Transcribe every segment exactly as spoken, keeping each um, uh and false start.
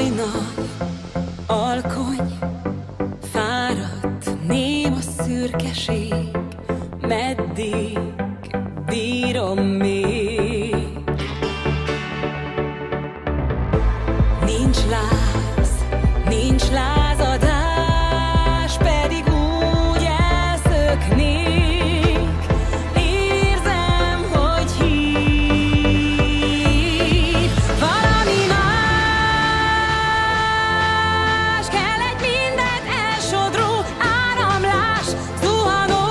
Hajnal, alkony, fáradt, ném a szürkeség, meddig bírom még? Nincs láz, nincs lázadás, pedig úgy elszöknék. Érzem, hogy hív valami más. Kell egy mindent elsodró áramlás, zuhanó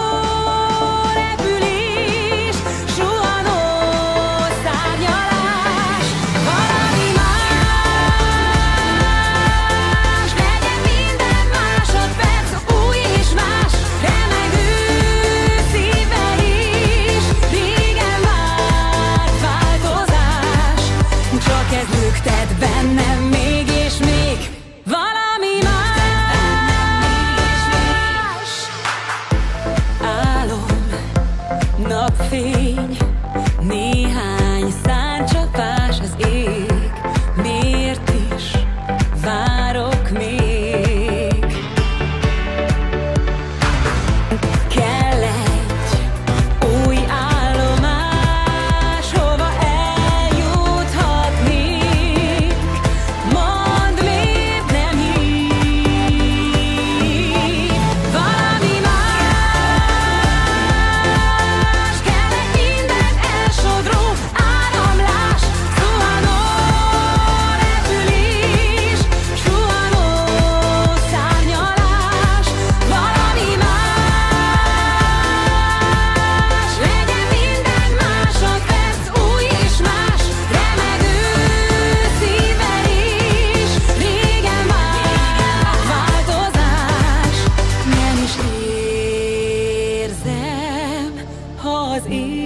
repülés, suhanó szárnyalás. Valami más, legyen minden másodperc új és más, remegő szívvel is. Régen várt változás, csak ez lüktet bennem még és még. Valami más. Álom, napfény, néhány száncsapás az ég. Miért is várok még? Kell egy új állomás, hova eljuthatnék. Mondd, miért nem hív valami más. Kell egy mindent elsodró áramlás, zuhanó repülés, suhanó szárnyalás. Valami más, legyen minden másodperc új és más, remegő szívvel is. Régen várt változás, nem is érzem, ha az